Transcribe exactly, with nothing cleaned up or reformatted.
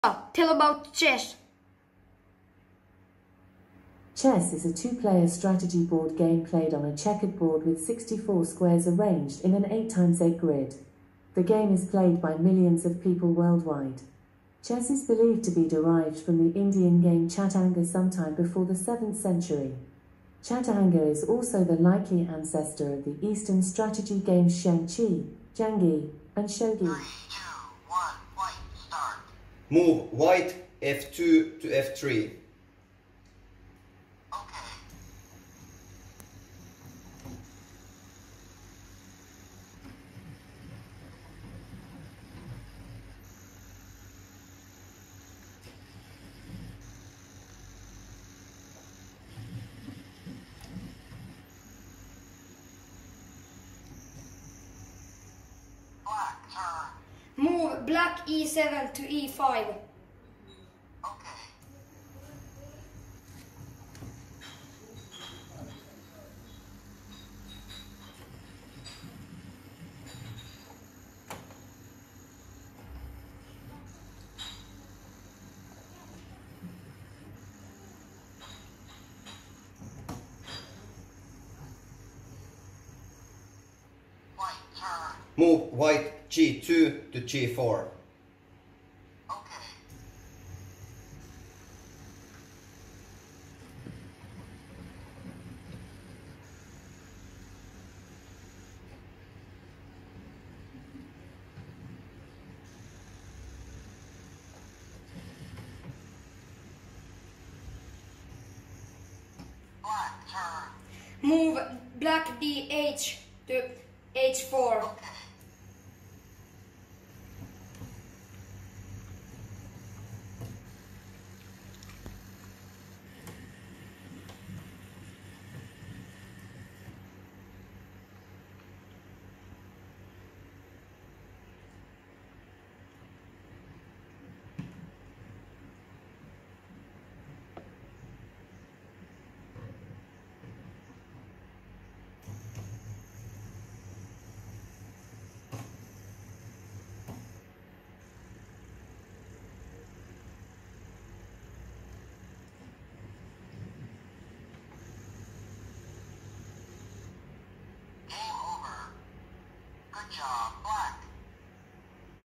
Tell about chess. Chess is a two-player strategy board game played on a checkered board with sixty-four squares arranged in an eight by eight grid. The game is played by millions of people worldwide. Chess is believed to be derived from the Indian game Chaturanga sometime before the seventh century. Chaturanga is also the likely ancestor of the Eastern strategy games Shang-Chi, Jangi, and Shogi. Three, two, one, white, start. Move white F two to F three. Okay. Black, turn. Move black E seven to E five. Okay. White, turn. Move white G two to G four. Okay. Black, turn. Move black D H to H four. Okay.